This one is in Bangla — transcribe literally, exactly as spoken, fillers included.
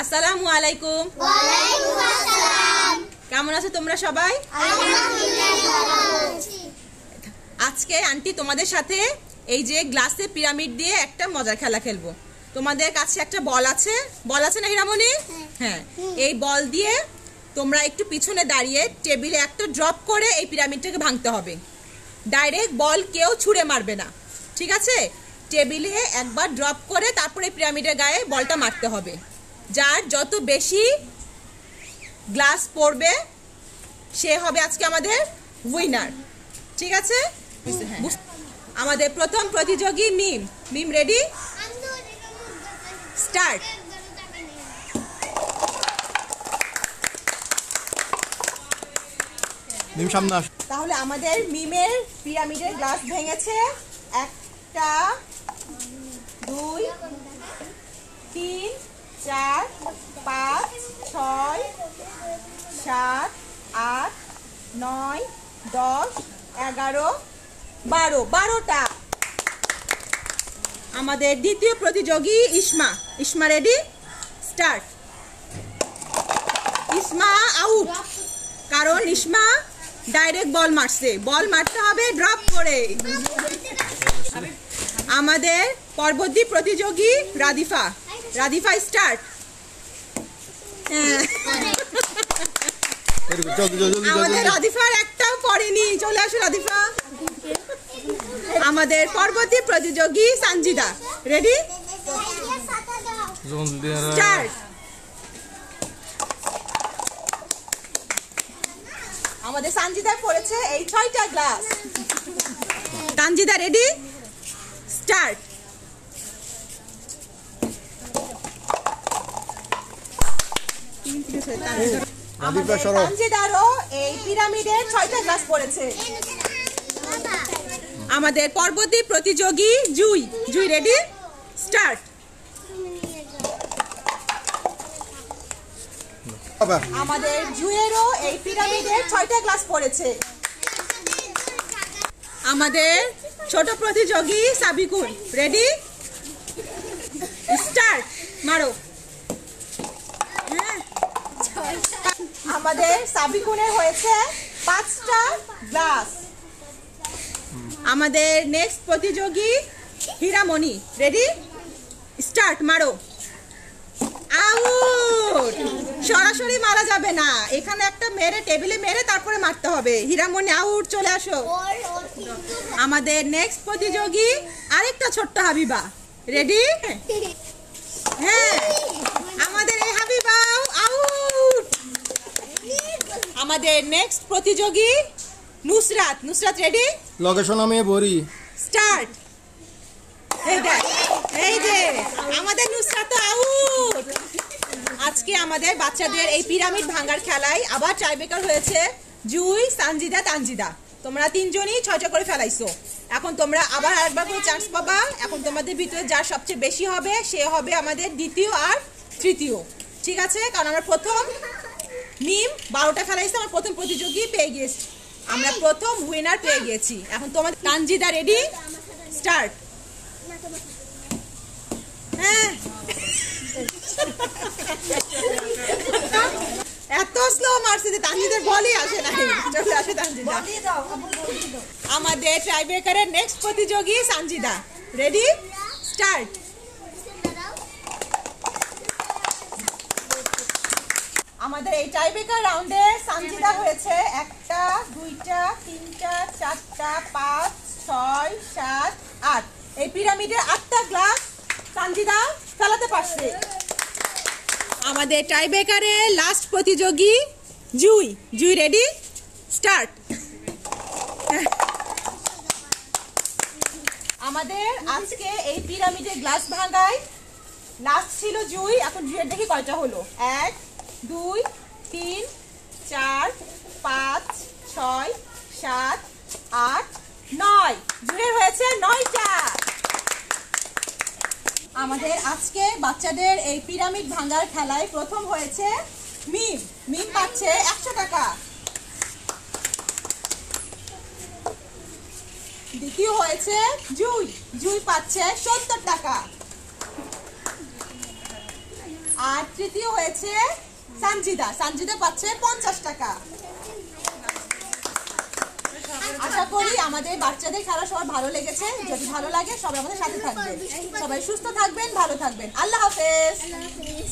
আসসালামু আলাইকুম। ওয়ালাইকুম আসসালাম। কেমন আছো তোমরা সবাই? আলহামদুলিল্লাহ ভালো আছি। আজকে আন্টি তোমাদের সাথে এই যে গ্লাসে পিরামিড দিয়ে একটা মজার খেলা খেলবো। তোমাদের কাছে একটা বল আছে, বল আছে না হীরামণি? হ্যাঁ, এই বল দিয়ে তোমরা একটু পিছনে দাঁড়িয়ে টেবিলে একটা ড্রপ করে এই পিরামিডটাকে ভাঙতে হবে। ডাইরেক্ট বল কেউ ছুঁড়ে মারবে না, ঠিক আছে? টেবিলে একবার ড্রপ করে তারপরে পিরামিডের গায়ে বলটা মারতে হবে। যার যত বেশি গ্লাস পড়বে সে হবে আজকে আমাদের উইনার, ঠিক আছে? আমাদের প্রথম প্রতিযোগী মিম। মিম রেডি? স্টার্ট। মিম সামনে আস। তাহলে আমাদের মিমের পিরামিডের গ্লাস ভেঙেছে। একটা, দুই, তিন, চার, পাঁচ, ছয়, সাত, আট, নয়, দশ, এগারো, বারো, বারোটা। আমাদের দ্বিতীয় প্রতিযোগী ইসমা। ইসমা রেডি? স্টার্ট। ইসমা আউট, কারণ ইসমা ডাইরেক্ট বল মারছে। বল মারতে হবে ড্রপ করে। আমাদের পরবর্তী প্রতিযোগী রাদিফা। রাদিফা স্টার্ট। আমাদের রাদিফার একটাও পড়েনি, চলে আসো রাদিফা। আমাদের পরবর্তী প্রতিযোগী সানজিদা। রেডি? স্টার্ট। আমাদের সানজিদা পড়েছে এই ছয়টা গ্লাস। সানজিদা রেডি? স্টার্ট। আমাদের সানজিদারও এই পিরামিডের ছয়টা গ্লাস পড়েছে। আমাদের পরবর্তী প্রতিযোগী জুই। জুই রেডি? স্টার্ট। আমাদের জুয়েরও এই পিরামিডের ছয়টা গ্লাস পড়েছে। আমাদের ছোট প্রতিযোগী সাবিকুন। রেডি? স্টার্ট। মারো। আমাদের সাবিকুনের হয়েছে পাঁচটা গ্লাস। আমাদের নেক্সট প্রতিযোগী হীরামণি। রেডি? স্টার্ট। মারো। আউট। সরাসরি মারা যাবে না, এখানে একটা মেরে টেবিলে মেরে তারপরে মারতে হবে। হীরামণি আউট, চলে আসো। আমাদের নেক্সট প্রতিযোগী আরেকটা ছোট্ট হাবিবা। রেডি? হ্যাঁ, আমাদের এই হাবিবা আউট। আমাদের নেক্সট প্রতিযোগী নুসরাত। নুসরাত রেডি? লোকেশন আমি বরি। স্টার্ট। এই দেখ, এই যে আমাদের নুসরাত আউট। আজকে আমাদের বাচ্চাদের এই পিরামিড ভাঙার খেলায় আবার টাইব্রেকার হয়েছে জুই, সানজিদা, তানজিদা। তোমরা তিনজনই ছয়টা করে ফেলাইছো। এখন তোমরা আবার আরেকবার করে চান্স পাবা। এখন তোমাদের ভিতরে যার সবচেয়ে বেশি হবে সে হবে আমাদের দ্বিতীয় আর তৃতীয়, ঠিক আছে? কারণ আমরা প্রথম মিম বারোটা ফেলাইছি, আমার প্রথম প্রতিযোগী পেয়ে গিয়েছি, আমরা প্রথম উইনার পেয়ে গিয়েছি। এখন তোমাদের তানজিদা রেডি? স্টার্ট। হ্যাঁ, এত স্লো মারছে যে তানজিদার বলই আসে না। চলে আসে তানজিদা। আমাদের টাইব্রেকারের নেক্সট প্রতিযোগী সানজিদা। রেডি? স্টার্ট। আমাদের এই টাইব্রেকার রাউন্ডে সানজিদা হয়েছে একটা, দুইটা, তিনটা, চারটা, পাঁচ, ছয়, সাত, আট। এই পিরামিডের আটটা গ্লাস সানজিদা ফেলাতে পারছে। আমাদের টাইব্রেকারের লাস্ট প্রতিযোগী জুই। জুই রেডি? স্টার্ট। আমাদের আজকে এই পিরামিডের গ্লাস ভাঙায় লাস্ট ছিল জুই। এখন জুইয়ের দেখি কয়টা হলো। এক, দুই, তিন, চার, পাঁচ, ছয়, সাত, আট, নয়। জুইয়ের হয়েছে নয়টা। আমাদের আজকে বাচ্চাদের এই পিরামিড ভাঙার খেলায় প্রথম হয়েছে মিম। মিম পাচ্ছে একশো টাকা। দ্বিতীয় হয়েছে জুই। জুই পাচ্ছে সত্তর টাকা। আর তৃতীয় হয়েছে সঞ্জিদা। সঞ্জিদা পাচ্ছে পঞ্চাশ টাকা। আশা করি আমাদের বাচ্চাদের খেলা সবার ভালো লেগেছে। যদি ভালো লাগে সবাই আমাদের সাথে থাকবেন। সবাই সুস্থ থাকবেন, ভালো থাকবেন। আল্লাহ হাফেজ।